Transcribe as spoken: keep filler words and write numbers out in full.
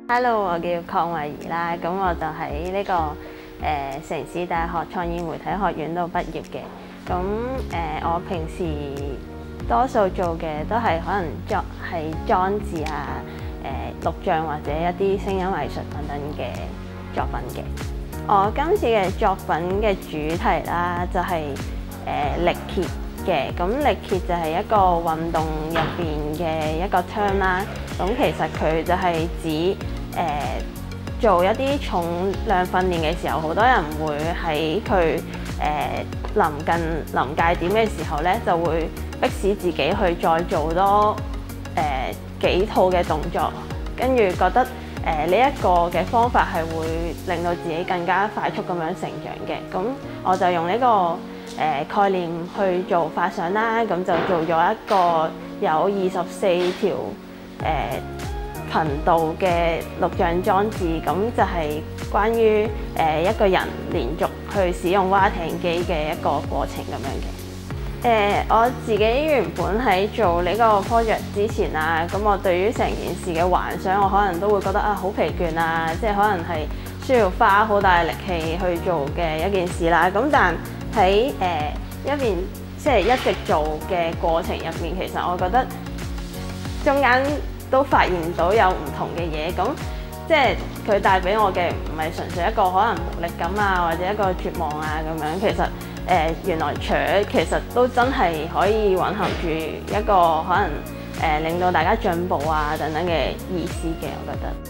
Hello，我叫鄺慧儀啦，咁我就喺呢、這個誒、呃、城市大學創意媒體學院度畢業嘅。咁誒、呃，我平時多數做嘅都係可能裝係裝置啊、誒、呃、錄像或者一啲聲音藝術等等嘅作品嘅。我今次嘅作品嘅主題啦，就係、是、誒、呃、力竭嘅。咁力竭就係一個運動入邊嘅一個 term 啦。咁其實佢就係指誒、呃、做一啲重量訓練嘅時候，好多人會喺佢誒臨近臨界點嘅時候咧，就會迫使自己去再做多誒、呃、幾套嘅動作，跟住覺得誒呢一個嘅方法係會令到自己更加快速咁樣成長嘅。咁我就用呢、這個誒、呃、概念去做發想啦，咁就做咗一個有二十四條誒、呃頻道嘅錄像裝置，咁就係關於誒一個人連續去使用蛙艇機嘅一個過程咁樣嘅。誒、呃、我自己原本喺做呢個 project 之前啊，咁我對於成件事嘅幻想，我可能都會覺得啊好疲倦啊，即係可能係需要花好大力氣去做嘅一件事啦。咁但喺誒、呃、一邊即係一直做嘅過程入面，其實我覺得中間都發現到有唔同嘅嘢，咁即係佢帶俾我嘅唔係純粹一個可能無力感啊，或者一個絕望啊咁樣。其實誒、呃、原來錘其實都真係可以蘊含住一個可能誒、呃、令到大家進步啊等等嘅意思嘅，我覺得。